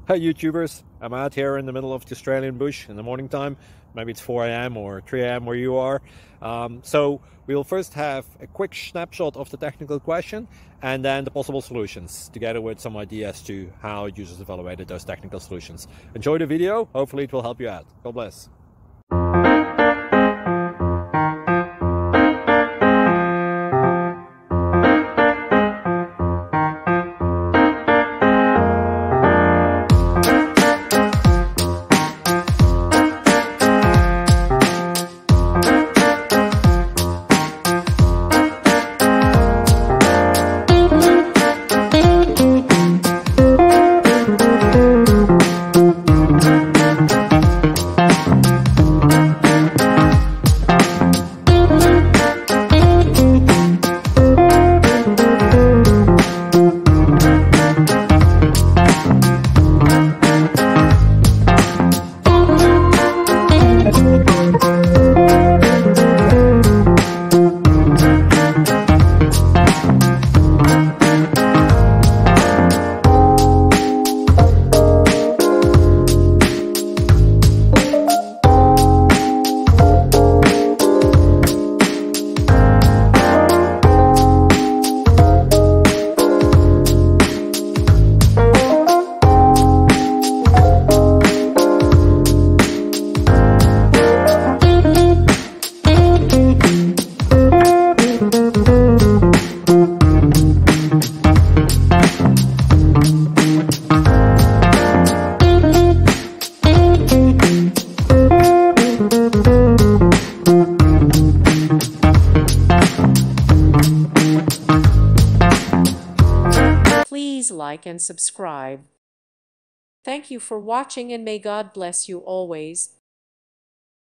Hi YouTubers, I'm out here in the middle of the Australian bush in the morning time. Maybe it's 4 a.m. or 3 a.m. where you are. So we'll first have a quick snapshot of the technical question and then the possible solutions, together with some ideas to how users evaluated those technical solutions. Enjoy the video, hopefully it will help you out. God bless. Please like and subscribe. Thank you for watching, and may God bless you always.